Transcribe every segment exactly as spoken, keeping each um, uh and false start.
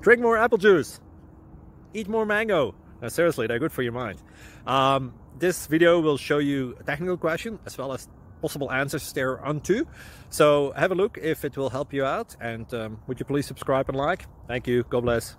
drink more apple juice, eat more mango. No, seriously, they're good for your mind. Um, this video will show you a technical question as well as possible answers thereunto. So have a look if it will help you out, and um, would you please subscribe and like? Thank you. God bless.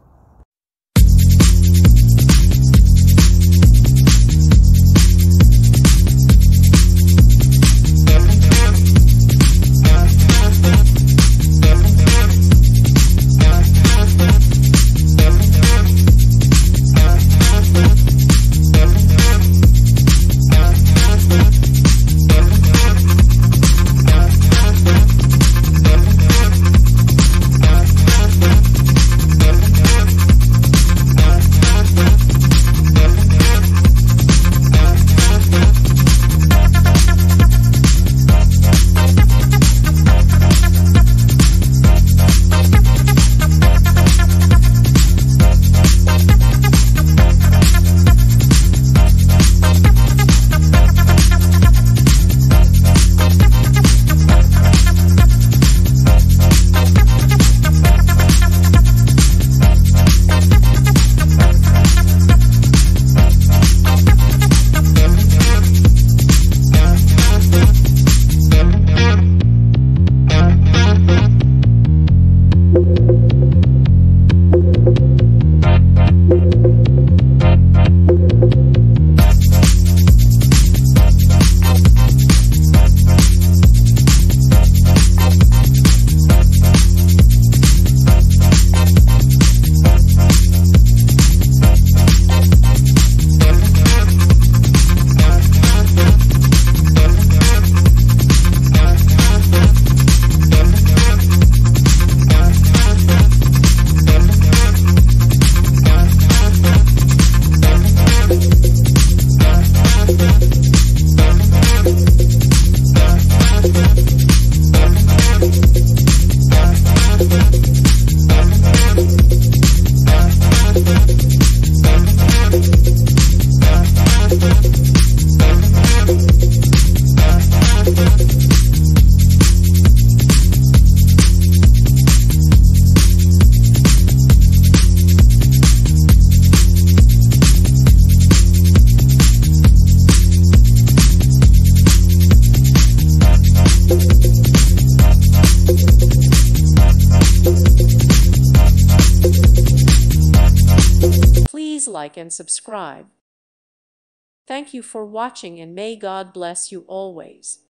Please like and subscribe. Thank you for watching, and may God bless you always.